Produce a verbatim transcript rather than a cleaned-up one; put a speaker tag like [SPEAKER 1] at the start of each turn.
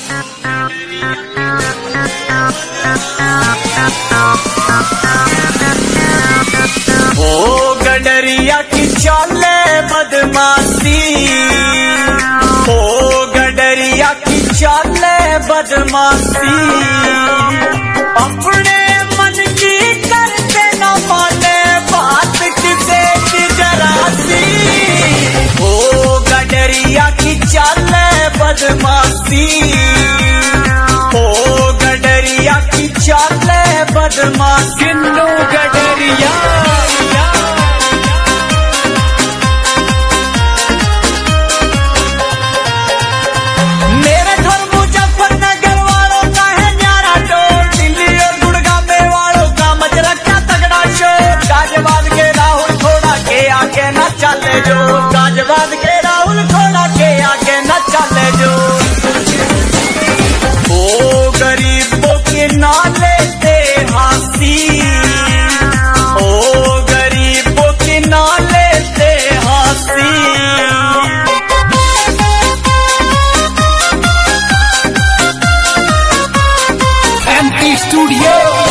[SPEAKER 1] ओ गडरिया की चाले बदमाशी, ओ गडरिया की चाले बदमाशी, अपने मन की करते न माने बात किसे की जरा सी। ओ गडरिया की चाले बदमाशी, ओ गडरिया की चाले बदमाशी। किन्नू गडरिया चले जो, गाजवाद के राहुल थोड़ा के आगे न चले जो। ओ गरीबों के ना लेते हंसी, ओ गरीबों के ना लेते हंसी। MP studio